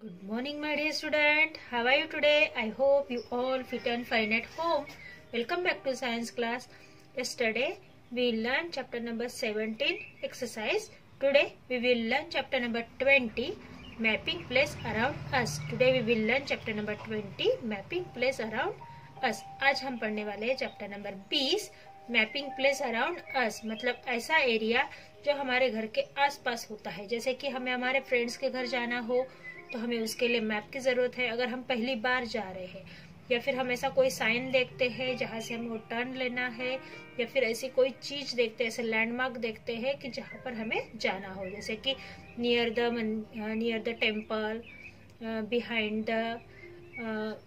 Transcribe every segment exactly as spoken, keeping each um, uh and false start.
Good morning, my dear student. How are you today? I hope you all fit and fine at home. Welcome back to science class. Yesterday we learned chapter number seventeen exercise. Today we will learn chapter number twenty mapping place around us. Today we will learn chapter number twenty mapping place around us. आज हम पढ़ने वाले हैं chapter number बीस mapping places around us, मतलब ऐसा area जो हमारे घर के आसपास होता है। जैसे कि हमें हमारे फ्रेंड्स के घर जाना हो तो हमें उसके लिए मैप की जरूरत है। अगर हम पहली बार जा रहे हैं या फिर हम ऐसा कोई साइन देखते हैं जहाँ से हमें टर्न लेना है, या फिर ऐसी कोई चीज देखते हैं, ऐसे लैंडमार्क देखते हैं कि जहाँ पर हमें जाना हो, जैसे कि near the near the temple, behind the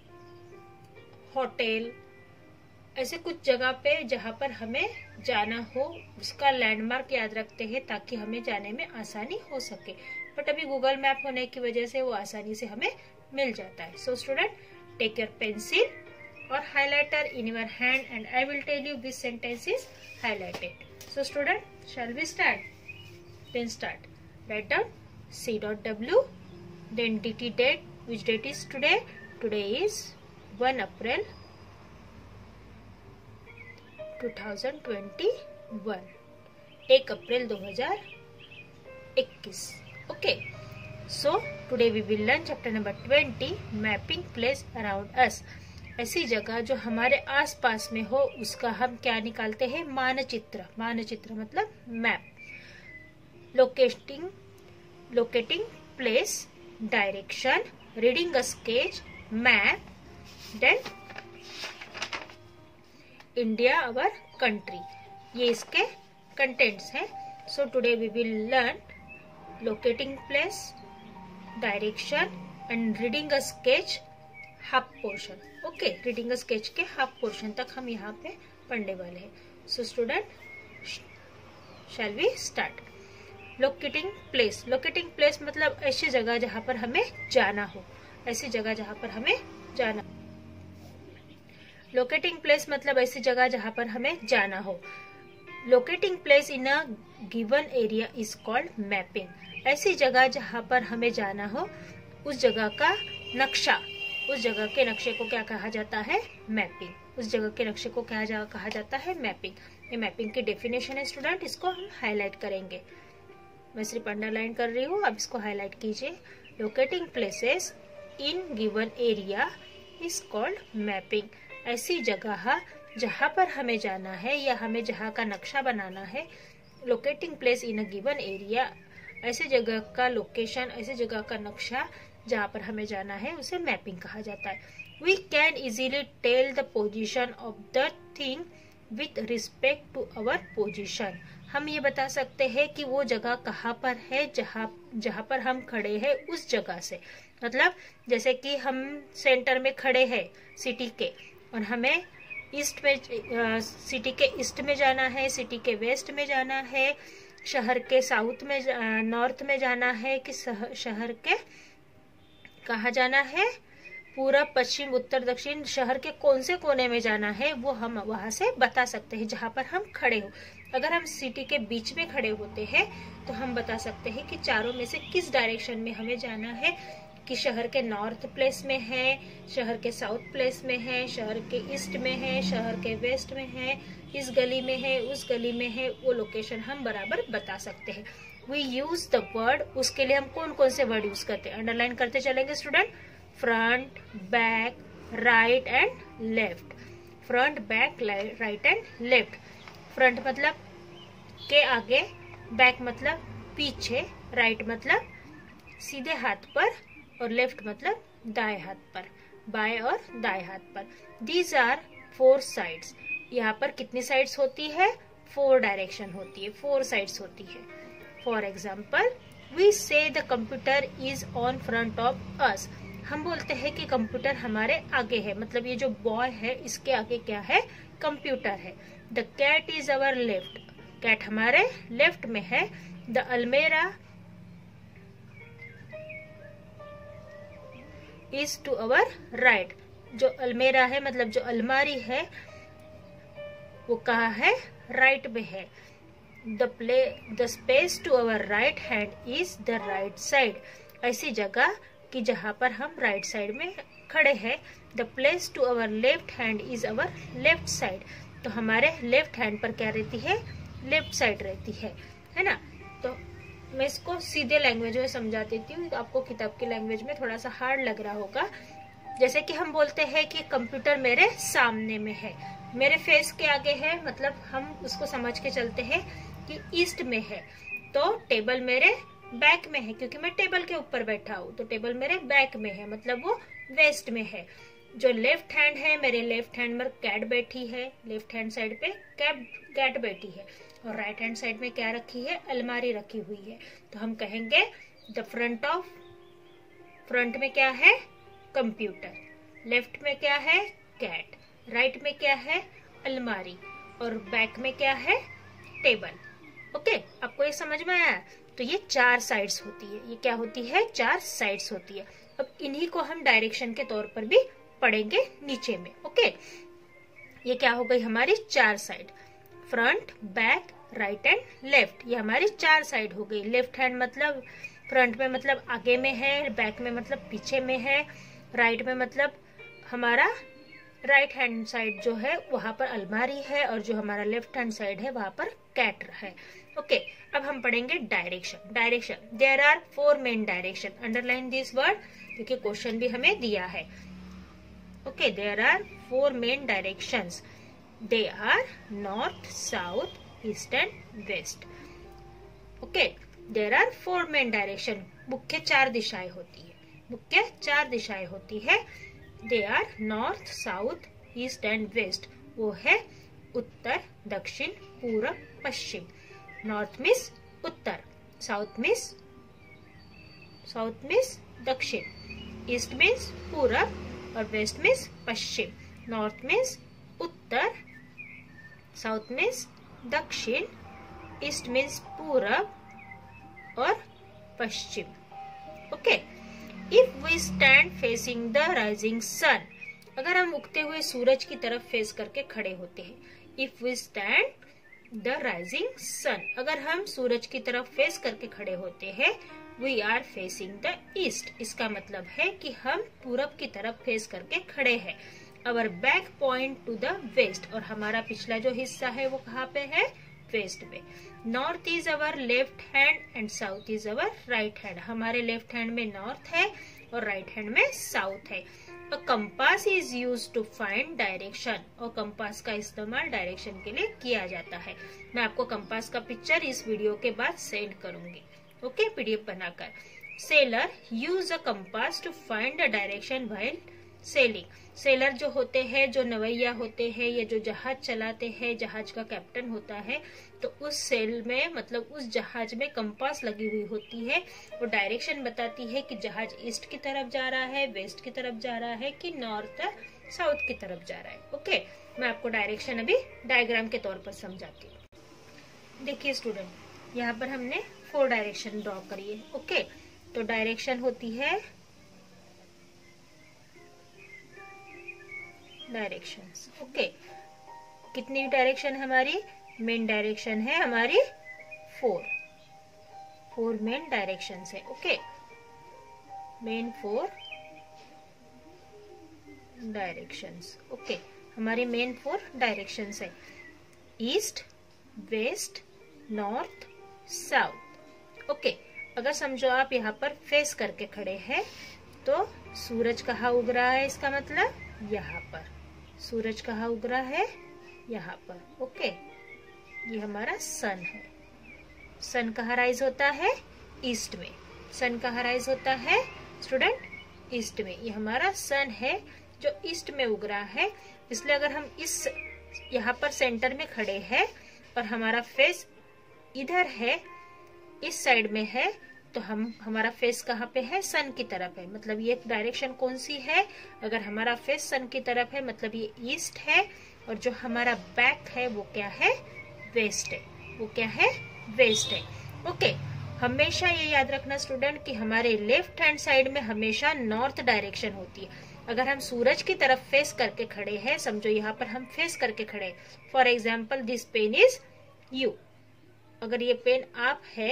hotel, ऐसे कुछ जगह पे जहाँ पर हमें जाना हो उसका लैंडमार्क याद रखते हैं ताकि हमें जाने में आसानी हो सके। बट अभी गूगल मैप होने की वजह से वो आसानी से हमें मिल जाता है। So student, take your pencil और highlighter in your hand and I will tell you this sentence is highlighted. So student, shall we start? Then start. Write down C dot W, then D T date. Which date is today? Today is one April two thousand twenty one, एक अप्रैल दो हजार इक्कीस. Okay, so today we will learn chapter number twenty mapping places around us. ऐसी जगह जो हमारे आसपास में हो उसका हम क्या निकालते हैं? मानचित्र. मानचित्र मतलब map. Locating locating place, direction, reading a sketch, map, then India our country. ये इसके कंटेंट्स हैं. So today we will learn locating place, direction and reading a sketch half portion. Okay, reading a sketch के half portion तक हम यहाँ पे पढ़ने वाले हैं. So student, shall we start? Locating place. Locating place मतलब ऐसी जगह जहाँ पर हमें जाना हो. ऐसी जगह जहाँ पर हमें जाना लोकेटिंग प्लेस मतलब ऐसी जगह जहाँ पर हमें जाना हो. Locating place in a given area is called mapping. ऐसी जगह जहाँ पर हमें जाना हो उस जगह का नक्शा, उस जगह के नक्शे को क्या कहा जाता है? मैपिंग. उस जगह के नक्शे को क्या जा, कहा जाता है? मैपिंग. ये मैपिंग की डेफिनेशन है स्टूडेंट, इसको हम हाईलाइट करेंगे. मैं सिर्फ अंडरलाइन कर रही हूँ, अब इसको हाईलाइट कीजिए. Locating places in given area is called mapping. ऐसी जगह जहाँ पर हमें जाना है या हमें जहाँ का नक्शा बनाना है, locating place in a given area, ऐसे जगह का लोकेशन, ऐसे जगह का नक्शा जहाँ पर हमें जाना है उसे मैपिंग कहा जाता है. We can easily tell the position of the thing with respect to our position. हम ये बता सकते हैं कि वो जगह कहाँ पर है जहाँ जहाँ पर हम खड़े हैं उस जगह से. मतलब जैसे कि हम सेंटर में खड़े हैं सिटी के और हमें ईस्ट में, सिटी के ईस्ट में जाना है, सिटी के वेस्ट में जाना है, शहर के साउथ में, नॉर्थ में जाना है, कि शहर के कहाँ जाना है, पूरब, पश्चिम, उत्तर, दक्षिण, शहर के कौन से कोने में जाना है वो हम वहां से बता सकते हैं जहां पर हम खड़े हो. अगर हम सिटी के बीच में खड़े होते हैं तो हम बता सकते हैं कि चारों में से किस डायरेक्शन में हमें जाना है, कि शहर के नॉर्थ प्लेस में है, शहर के साउथ प्लेस में है, शहर के ईस्ट में है, शहर के वेस्ट में है, इस गली में है, उस गली में है. वो लोकेशन हम बराबर बता सकते हैं. We use the word. उसके लिए हम कौन कौन से वर्ड यूज करते हैं? अंडरलाइन करते चलेंगे student. Front, back, right and left. Front, back, right and left. Front मतलब के आगे, बैक मतलब पीछे, राइट मतलब सीधे हाथ पर और लेफ्ट मतलब दाएं हाथ पर, बाएं और दाएं हाथ पर. These are four sides. यहाँ पर कितनी साइड्स होती है? फोर डायरेक्शन होती है, फोर साइड्स होती है. For example, we say the computer is on front of us. हम बोलते हैं कि कंप्यूटर हमारे आगे है, मतलब ये जो बॉय है इसके आगे क्या है? कंप्यूटर है. The cat is our left. Cat हमारे लेफ्ट में है. द अलमेरा इज टू अवर राइट. जो अलमेरा है मतलब जो अलमारी है वो कहाँ है? राइट में है. The play the space to our right hand is the right side. ऐसी जगह कि जहाँ पर हम राइट साइड में खड़े हैं। The place to our left hand is our left side. तो हमारे लेफ्ट हैंड पर क्या रहती है, लेफ्ट साइड रहती है, है ना। तो मैं इसको सीधे लैंग्वेज में समझा देती हूँ, आपको किताब की लैंग्वेज में थोड़ा सा हार्ड लग रहा होगा। जैसे कि हम बोलते हैं कि कंप्यूटर मेरे सामने में है, मेरे फेस के आगे है, मतलब हम उसको समझ के चलते हैं कि ईस्ट में है। तो टेबल मेरे बैक में है, क्योंकि मैं टेबल के ऊपर बैठा हूँ, तो टेबल मेरे बैक में है, मतलब वो वेस्ट में है। जो लेफ्ट हैंड है, मेरे लेफ्ट हैंड में कैट बैठी है, लेफ्ट हैंड साइड पे कैट कैट बैठी है, और राइट हैंड साइड में क्या रखी है, अलमारी रखी हुई है। तो हम कहेंगे द फ्रंट ऑफ, फ्रंट में क्या है, कंप्यूटर, लेफ्ट में क्या है, कैट, राइट में क्या है, अलमारी, और बैक में क्या है, टेबल। ओके, आपको ये समझ में आया। तो ये चार साइड्स होती है, ये क्या होती है, चार साइड्स होती है। अब इन्हीं को हम डायरेक्शन के तौर पर भी पढ़ेंगे नीचे में। ओके, ये क्या हो गई हमारी चार side, front, back, right and left. ये हमारी चार साइड हो गई। लेफ्ट हैंड मतलब फ्रंट में मतलब आगे में है, बैक में मतलब पीछे में है, राइट में मतलब हमारा राइट हैंड साइड जो है वहां पर अलमारी है, और जो हमारा लेफ्ट हैंड साइड है वहां पर कैट है। ओके, अब हम पढ़ेंगे direction. Direction, there are four main direction. Underline this word, क्योंकि क्वेश्चन भी हमें दिया है। Okay, there are four main directions. They are north, south, east and west. Okay, there are four main direction. मुख्य चार दिशाएं होती है, मुख्य चार दिशाएं होती है। They are north, south, east and west. वो है उत्तर, दक्षिण, पूरब, पश्चिम। नॉर्थ मीन्स उत्तर, साउथ मीन्स साउथ मीन्स दक्षिण, ईस्ट मीन्स पूरब, और वेस्ट मीन्स पश्चिम। नॉर्थ मीन्स उत्तर, साउथ मीन्स दक्षिण, ईस्ट मीन्स पूरब और पश्चिम। Okay, if we stand facing the rising sun, अगर हम उगते हुए सूरज की तरफ फेस करके खड़े होते हैं। If we stand the rising sun, अगर हम सूरज की तरफ फेस करके खड़े होते हैं। We are facing the east, इसका मतलब है कि हम पूरब की तरफ फेस करके खड़े हैं। Our back point to the west, और हमारा पिछला जो हिस्सा है वो कहाँ पे है, वेस्ट में। North is our left hand and south is our right hand. हमारे लेफ्ट हैंड में नॉर्थ है और राइट हैंड में साउथ है। A compass is used to find direction, और कंपास का इस्तेमाल डायरेक्शन के लिए किया जाता है। मैं आपको कंपास का पिक्चर इस वीडियो के बाद सेंड करूंगी, ओके, पीडीएफ बनाकर। Sailor use a compass to find the direction while sailing. Sailor जो होते हैं, जो नवैया होते हैं, या जो जहाज चलाते हैं, जहाज का कैप्टन होता है, तो उस सेल में मतलब उस जहाज में कंपास लगी हुई होती है। वो डायरेक्शन बताती है कि जहाज ईस्ट की तरफ जा रहा है, वेस्ट की तरफ जा रहा है, कि नॉर्थ साउथ की तरफ जा रहा है। ओके, मैं आपको डायरेक्शन अभी डायग्राम के तौर पर समझाती हूँ। देखिए स्टूडेंट, यहाँ पर हमने फोर डायरेक्शन ड्रॉ करी है। ओके, तो डायरेक्शन होती है डायरेक्शंस। ओके, कितनी डायरेक्शन हमारी मेन डायरेक्शन है हमारी फोर, फोर मेन डायरेक्शंस है। Okay, main four directions. Okay, हमारी मेन फोर डायरेक्शंस है, east, west, north, south. Okay, अगर समझो आप यहाँ पर फेस करके खड़े हैं, तो सूरज कहाँ उग रहा है, इसका मतलब यहाँ पर। सूरज कहाँ उग रहा है, यहाँ पर। ओके, ये हमारा सन है। सन कहाँ राइज होता है, ईस्ट में। सन कहाँ राइज होता है स्टूडेंट, ईस्ट में। ये हमारा सन है जो ईस्ट में उग रहा है। इसलिए अगर हम इस यहाँ पर सेंटर में खड़े हैं और हमारा फेस इधर है, इस साइड में है, तो हम हमारा फेस कहाँ पे है, सन की तरफ है। मतलब ये डायरेक्शन कौन सी है, अगर हमारा फेस सन की तरफ है मतलब ये ईस्ट है, और जो हमारा बैक है वो क्या है, वेस्ट है। वो क्या है, वेस्ट है। ओके, हमेशा ये याद रखना स्टूडेंट कि हमारे लेफ्ट हैंड साइड में हमेशा नॉर्थ डायरेक्शन होती है। अगर हम सूरज की तरफ फेस करके खड़े हैं, समझो यहाँ पर हम फेस करके खड़े, for example this pen is you. अगर ये पेन आप है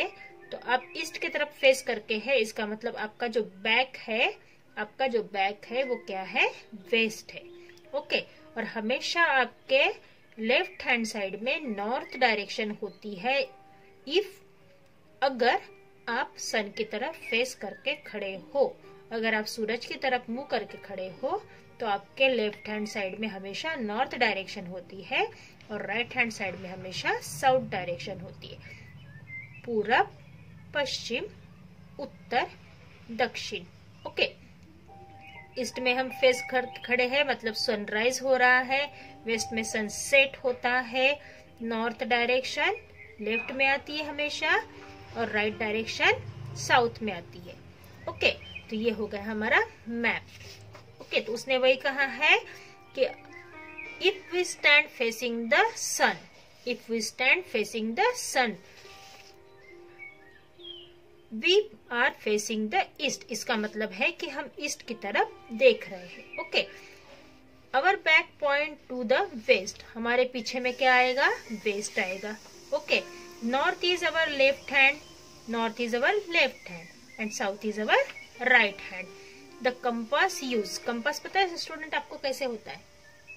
तो आप ईस्ट की तरफ फेस करके है, इसका मतलब आपका जो बैक है, आपका जो बैक है वो क्या है, वेस्ट है। ओके, और हमेशा आपके लेफ्ट हैंड साइड में नॉर्थ डायरेक्शन होती है इफ अगर आप सन की तरफ फेस करके खड़े हो। अगर आप सूरज की तरफ मुंह करके खड़े हो तो आपके लेफ्ट हैंड साइड में हमेशा नॉर्थ डायरेक्शन होती है और राइट हैंड साइड में हमेशा साउथ डायरेक्शन होती है। पूरब, पश्चिम, उत्तर, दक्षिण। ओके, ईस्ट में हम फेस खड़े हैं मतलब सनराइज हो रहा है, वेस्ट में सनसेट होता है, नॉर्थ डायरेक्शन लेफ्ट में आती है हमेशा और राइट डायरेक्शन साउथ में आती है। ओके, तो ये हो गया हमारा मैप। ओके, तो उसने वही कहा है कि if we stand facing the sun, if we stand facing the sun we are facing the east. इसका मतलब है कि हम ईस्ट की तरफ देख रहे हैं। Okay, our back point to the west, हमारे पीछे में क्या आएगा, वेस्ट आएगा। Okay, north is our left hand, north is our left hand and south is our right hand. The compass use, compass पता है स्टूडेंट आपको कैसे होता है,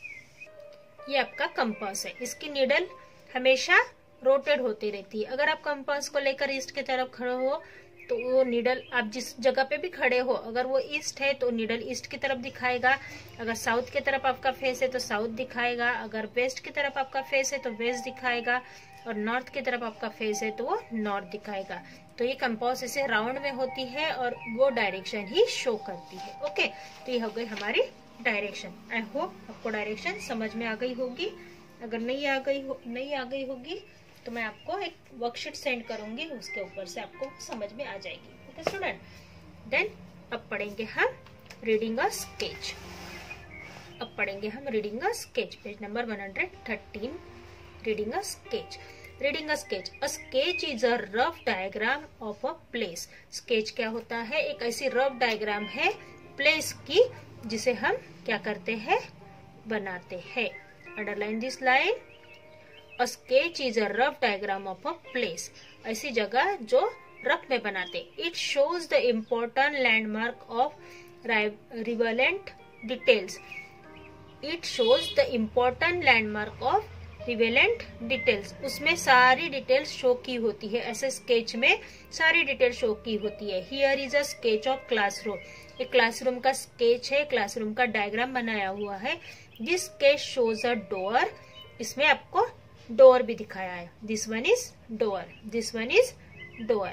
ये आपका कंपास है, इसकी नीडल हमेशा रोटेट होती रहती है। अगर आप कंपास को लेकर ईस्ट की तरफ खड़े हो तो वो नीडल, आप जिस जगह पे भी खड़े हो, अगर वो ईस्ट है तो नीडल ईस्ट की तरफ दिखाएगा, अगर साउथ की तरफ आपका फेस है तो साउथ दिखाएगा, अगर वेस्ट की तरफ आपका फेस है तो वेस्ट दिखाएगा और नॉर्थ की तरफ आपका फेस है तो वो नॉर्थ दिखाएगा। तो ये कंपास ऐसे राउंड में होती है और वो डायरेक्शन ही शो करती है। ओके, तो ये हो गई हमारी डायरेक्शन। आई होप आपको डायरेक्शन समझ में आ गई होगी। अगर नहीं आ गई हो, नहीं आ गई होगी तो मैं आपको एक वर्कशीट सेंड करूंगी, उसके ऊपर से आपको समझ में आ जाएगी। ओके स्टूडेंट, देन अब पढ़ेंगे हम रीडिंग अ स्केच। अब पढ़ेंगे हम reading a sketch, page number one hundred thirteen. Reading a sketch, reading a sketch. A sketch is a rough diagram of a place. Sketch क्या होता है, एक ऐसी रफ डायग्राम है प्लेस की जिसे हम क्या करते हैं, बनाते हैं। Underline this line. A sketch is a rough diagram of a place. ऐसी जगह जो रफ में बनाते। It shows the important landmark of relevant details. It shows the important landmark of relevant details. उसमें सारी डिटेल्स शो की होती है, ऐसे स्केच में सारी डिटेल शो की होती है। Here is a sketch of classroom. एक क्लासरूम का स्केच है, क्लासरूम का डायग्राम बनाया हुआ है। This sketch shows a door. इसमें आपको डोर भी दिखाया है। This one is door, this one is door.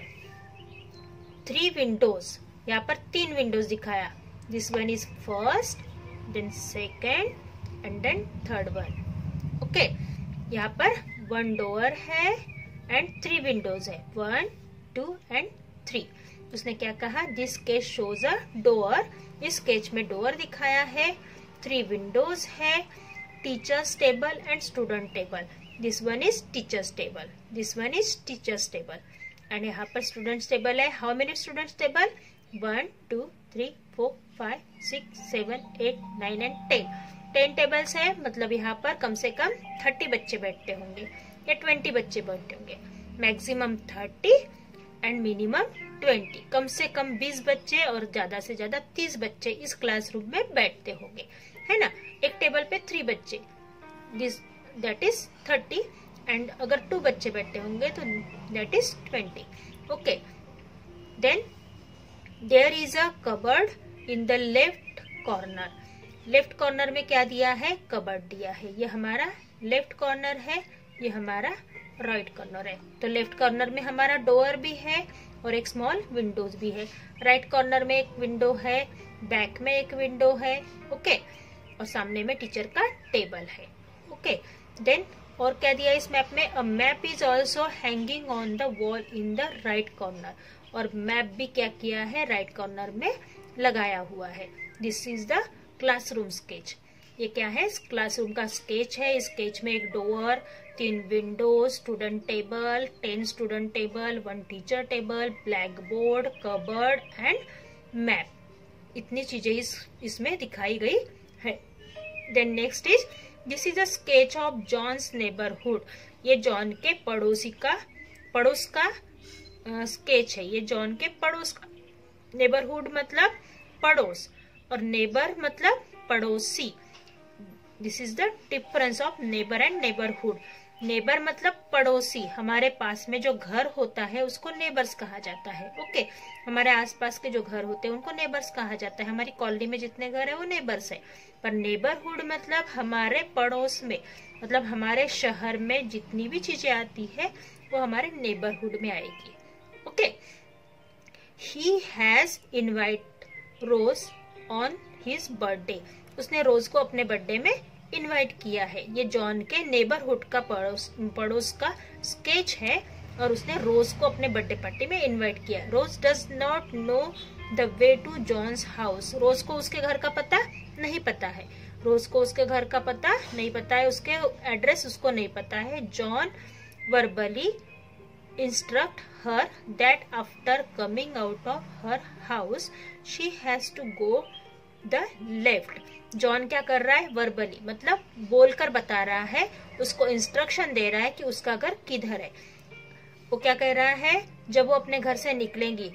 Three windows, यहाँ पर तीन विंडोज दिखाया। This one is first, then second and then third one. Okay, यहाँ पर वन डोर है एंड थ्री विंडोज है, वन टू एंड थ्री। उसने क्या कहा, this sketch shows a door. इस स्केच में डोर दिखाया है, थ्री विंडोज है, teacher's table and student table. This one is teacher's table, this one is teacher's table and यहाँ पर स्टूडेंट्स टेबल है। How many students table, one two three four five six seven eight nine and ten. Ten tables है, मतलब यहाँ पर कम से कम thirty बच्चे बैठते होंगे या ट्वेंटी बच्चे बैठते होंगे। Maximum thirty and minimum twenty, कम से कम बीस बच्चे और ज्यादा से ज्यादा तीस बच्चे इस क्लासरूम में बैठते होंगे, है ना। एक टेबल पे थ्री बच्चे, this that is thirty and अगर टू बच्चे बैठते होंगे तो that is twenty. Okay, then there is a cupboard in the left corner. Left corner में क्या दिया है, कबर्ड दिया है। ये हमारा लेफ्ट कॉर्नर है, ये हमारा राइट कॉर्नर है। तो लेफ्ट कॉर्नर में हमारा डोर भी है और एक स्मॉल विंडोज भी है। राइट कॉर्नर में एक विंडो है, बैक में एक विंडो है। ओके, और सामने में टीचर का टेबल है। ओके, देन और क्या दिया इस मैप में, a map is also hanging on the wall in the right corner. और मैप भी क्या किया है, राइट कॉर्नर में लगाया हुआ है। This is the classroom sketch. ये क्या है, क्लासरूम का स्केच है। इस स्केच में एक डोर, तीन windows, student table, ten student table, one teacher table, black board, cupboard and map. इतनी चीजें इस इसमें दिखाई गई है। Then next is, this is a sketch of John's neighbourhood. ये जॉन के पड़ोसी का, पड़ोस का स्केच है, ये जॉन के पड़ोस का। नेबरहुड मतलब पड़ोस और नेबर मतलब पड़ोसी। This is the difference of neighbour and neighbourhood. Neighbour मतलब पड़ोसी, हमारे पास में जो घर होता है उसको नेबर्स कहा जाता है। ओके, हमारे आसपास के जो घर होते हैं उनको नेबर्स कहा जाता है। हमारी कॉलोनी में जितने घर है वो नेबर्स है। पर नेबरहुड मतलब हमारे पड़ोस में, मतलब हमारे शहर में जितनी भी चीजें आती है वो हमारे नेबरहुड में आएगी। Okay, he has invite Rose on his birthday. उसने रोज को अपने बर्थडे में इनवाइट किया है। ये जॉन के नेबरहुड का पड़ोस पड़ोस का स्केच है और उसने रोज को अपने बर्थडे पार्टी में इनवाइट किया। Rose does not know the way to John's house. Rose को उसके घर का पता नहीं पता है। रोज को उसके घर का पता नहीं पता है, उसके एड्रेस उसको नहीं पता है। John verbally instruct her that after coming out of her house she has to go the left. John क्या कर रहा है? वर्बली मतलब बोलकर बता रहा है, उसको इंस्ट्रक्शन दे रहा है कि उसका घर किधर है। वो क्या कह रहा है? जब वो अपने घर से निकलेंगी,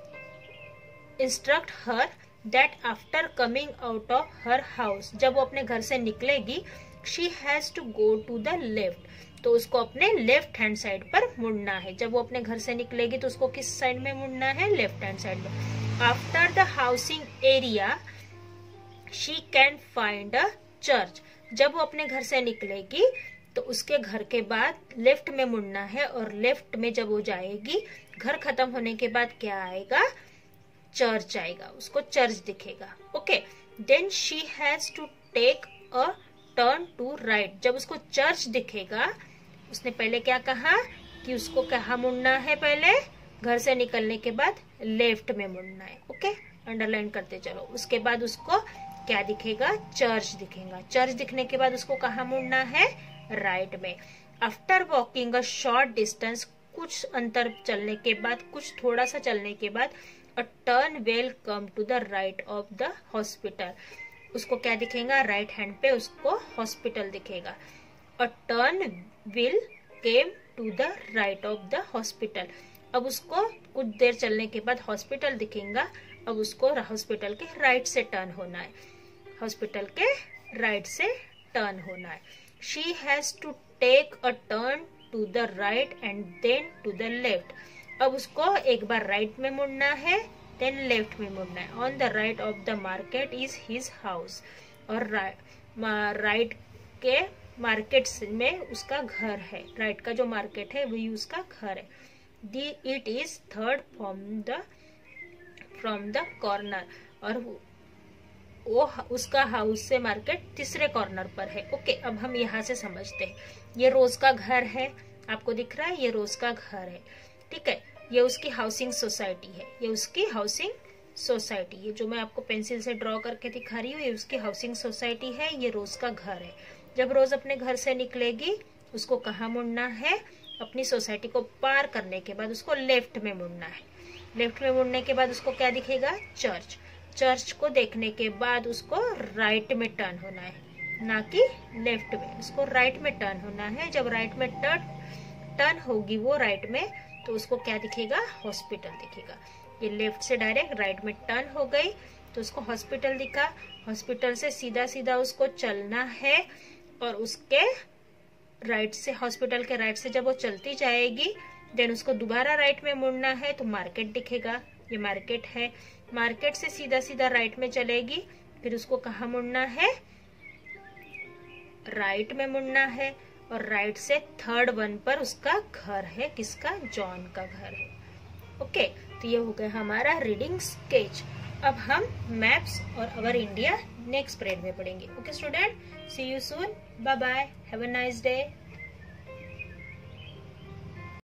instruct her that after coming out of her house, जब वो अपने घर से निकलेगी, she has to go to the left, तो उसको अपने लेफ्ट हैंड साइड पर मुड़ना है। जब वो अपने घर से निकलेगी तो उसको किस साइड में मुड़ना है? लेफ्ट हैंड साइड में। After the housing area she can find a church. जब वो अपने घर से निकलेगी तो उसके घर के बाद लेफ्ट में मुड़ना है और लेफ्ट में जब वो जाएगी, घर खत्म होने के बाद क्या आएगा? चर्च आएगा, उसको चर्च दिखेगा। Okay, then she has to take a turn to right. जब उसको चर्च दिखेगा, उसने पहले क्या कहा कि उसको कहाँ मुड़ना है? पहले घर से निकलने के बाद लेफ्ट में मुड़ना है। ओके, अंडरलाइन करते चलो। उसके बाद उसको क्या दिखेगा? चर्च दिखेगा। चर्च दिखने के बाद उसको कहाँ मुड़ना है? राइट में। After walking a short distance, कुछ अंतर चलने के बाद, कुछ थोड़ा सा चलने के बाद, a turn will come to the right of the hospital. उसको क्या दिखेगा? राइट हैंड पे उसको हॉस्पिटल दिखेगा। A turn will came to the right of the hospital. अब उसको कुछ देर चलने के बाद हॉस्पिटल दिखेगा। अब उसको हॉस्पिटल के राइट से टर्न होना है। हॉस्पिटल के राइट से टर्न होना है। She has to take a turn to the right and then to the left. अब उसको एक बार राइट में मुड़ना है, देन लेफ्ट में मुड़ना है। On the right of the market is his house. और राइट के मार्केट में उसका घर है। राइट का जो मार्केट है वही उसका घर है। The it is third from the from the corner. और वो उसका हाउस से मार्केट तीसरे कॉर्नर पर है। ओके, अब हम यहाँ से समझते हैं। ये रोज का घर है, आपको दिख रहा है? ये रोज का घर है, ठीक है। ये उसकी हाउसिंग सोसाइटी है। ये उसकी हाउसिंग सोसाइटी, ये जो मैं आपको पेंसिल से ड्रॉ करके दिखा रही हूँ, ये उसकी हाउसिंग सोसाइटी है। ये रोज का घर है। जब रोज अपने घर से निकलेगी, उसको कहाँ मुड़ना है? अपनी सोसाइटी को पार करने के बाद उसको लेफ्ट में मुड़ना है। लेफ्ट में मुड़ने के बाद उसको क्या दिखेगा? चर्च। चर्च को देखने के बाद उसको राइट में टर्न होना है, ना कि लेफ्ट में। उसको राइट में टर्न होना है। जब राइट में टर्न टर्न होगी वो राइट में, तो उसको क्या दिखेगा? हॉस्पिटल दिखेगा। ये लेफ्ट से डायरेक्ट राइट में टर्न हो गई तो उसको हॉस्पिटल दिखा। हॉस्पिटल से सीधा सीधा उसको चलना है और उसके राइट से, हॉस्पिटल के राइट से जब वो चलती जाएगी, देन उसको दोबारा राइट में मुड़ना है तो मार्केट दिखेगा। ये मार्केट है। मार्केट से सीधा सीधा राइट में चलेगी, फिर उसको कहाँ मुड़ना है? राइट में मुड़ना है। और राइट से थर्ड वन पर उसका घर है। किसका? जॉन का घर है। ओके, तो ये हो गया हमारा रीडिंग स्केच। अब हम मैप्स और अवर इंडिया नेक्स्ट पीरियड में पढ़ेंगे। Okay student, see you soon, bye bye, have a nice day.